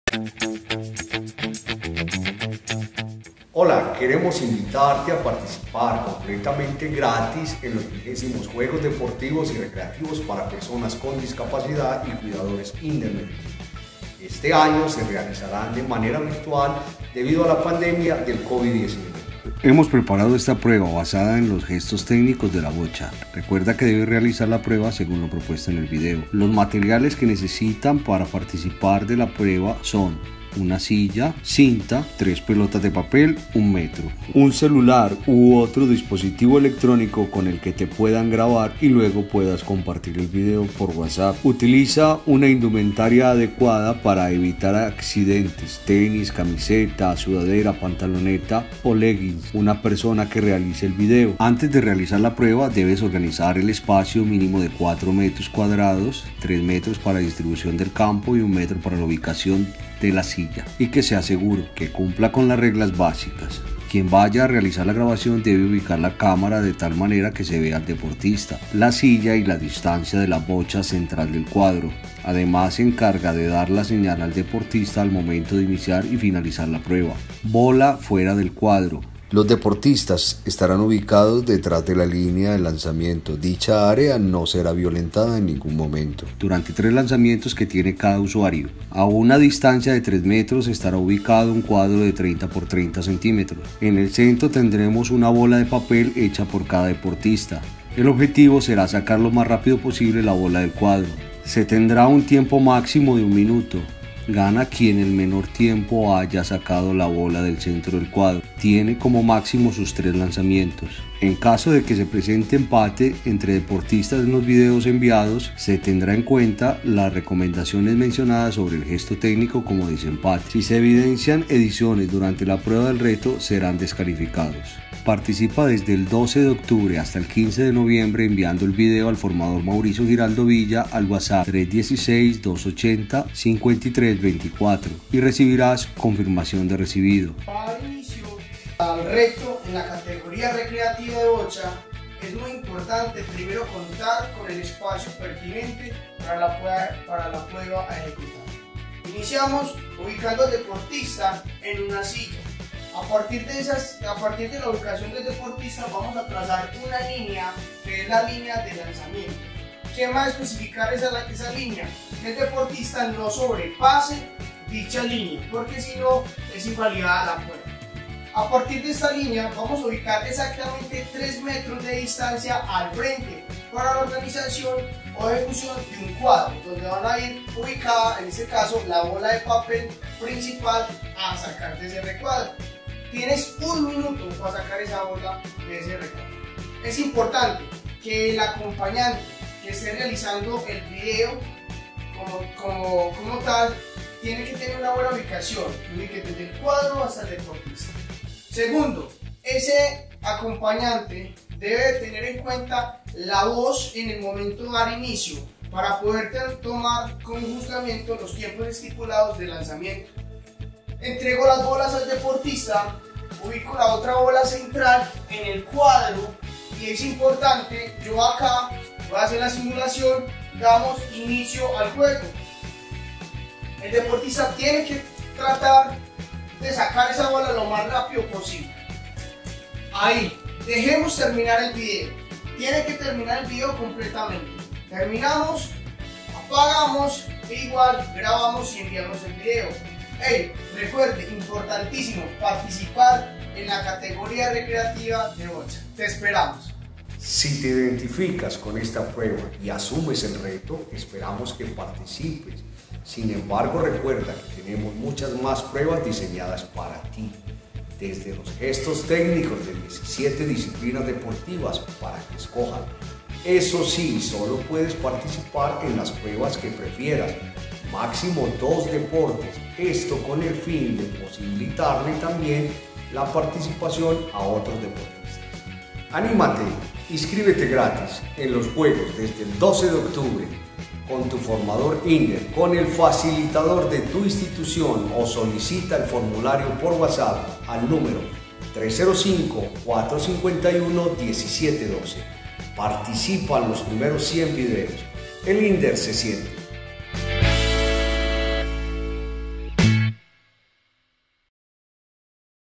Hola, queremos invitarte a participar completamente gratis en los 20º Juegos Deportivos y Recreativos para personas con discapacidad y cuidadores independientes. Este año se realizarán de manera virtual debido a la pandemia del COVID-19. Hemos preparado esta prueba basada en los gestos técnicos de la bocha. Recuerda que debes realizar la prueba según lo propuesto en el video. Los materiales que necesitan para participar de la prueba son una silla, cinta, 3 pelotas de papel, 1 metro, un celular u otro dispositivo electrónico con el que te puedan grabar y luego puedas compartir el video por WhatsApp. Utiliza una indumentaria adecuada para evitar accidentes: tenis, camiseta, sudadera, pantaloneta o leggings. Una persona que realice el video. Antes de realizar la prueba debes organizar el espacio mínimo de 4 metros cuadrados, 3 metros para distribución del campo y 1 metro para la ubicación de la silla, y que sea seguro, que cumpla con las reglas básicas. Quien vaya a realizar la grabación debe ubicar la cámara de tal manera que se vea al deportista, la silla y la distancia de la bocha central del cuadro. Además se encarga de dar la señal al deportista al momento de iniciar y finalizar la prueba. Bola fuera del cuadro. Los deportistas estarán ubicados detrás de la línea de lanzamiento. Dicha área no será violentada en ningún momento. Durante 3 lanzamientos que tiene cada usuario. A una distancia de 3 metros estará ubicado un cuadro de 30 por 30 centímetros. En el centro tendremos una bola de papel hecha por cada deportista. El objetivo será sacar lo más rápido posible la bola del cuadro. Se tendrá un tiempo máximo de 1 minuto. Gana quien en menor tiempo haya sacado la bola del centro del cuadro. Tiene como máximo sus 3 lanzamientos. En caso de que se presente empate entre deportistas en los videos enviados, se tendrá en cuenta las recomendaciones mencionadas sobre el gesto técnico como desempate. Si se evidencian ediciones durante la prueba del reto, serán descalificados. Participa desde el 12 de octubre hasta el 15 de noviembre enviando el video al formador Mauricio Giraldo Villa al WhatsApp 316-280-5324 y recibirás confirmación de recibido. Para dar inicio al reto en la categoría recreativa de bocha, es muy importante primero contar con el espacio pertinente para la prueba a ejecutar. Iniciamos ubicando al deportista en una silla. A partir de la ubicación del deportista vamos a trazar una línea que es la línea de lanzamiento. ¿Qué más especificar esa línea? Que el deportista no sobrepase dicha línea, porque si no es invalidada la prueba. A partir de esta línea vamos a ubicar exactamente 3 metros de distancia al frente para la organización o ejecución de un cuadro, donde van a ir ubicada, en este caso, la bola de papel principal a sacar de ese recuadro. Tienes 1 minuto para sacar esa bola de ese recuadro. Es importante que el acompañante que esté realizando el video como tal tiene que tener una buena ubicación, que desde el cuadro hasta el deportista. Segundo, ese acompañante debe tener en cuenta la voz en el momento de dar inicio para poder tomar con juzgamiento los tiempos estipulados de lanzamiento. Entrego las bolas al deportista, ubico la otra bola central en el cuadro y es importante, yo acá voy a hacer la simulación, damos inicio al juego. El deportista tiene que tratar de sacar esa bola lo más rápido posible. Ahí, dejemos terminar el video. Tiene que terminar el video completamente. Terminamos, apagamos e igual grabamos y enviamos el video. Hey, recuerde, importantísimo, participar en la categoría recreativa de bocha. Te esperamos. Si te identificas con esta prueba y asumes el reto, esperamos que participes. Sin embargo, recuerda que tenemos muchas más pruebas diseñadas para ti, desde los gestos técnicos de 17 disciplinas deportivas para que escojan. Eso sí, solo puedes participar en las pruebas que prefieras, máximo 2 deportes, esto con el fin de posibilitarle también la participación a otros deportistas. ¡Anímate! Inscríbete gratis en los juegos desde el 12 de octubre con tu formador INDER, con el facilitador de tu institución o solicita el formulario por WhatsApp al número 305-451-1712. Participa en los primeros 100 videos. El INDER se siente.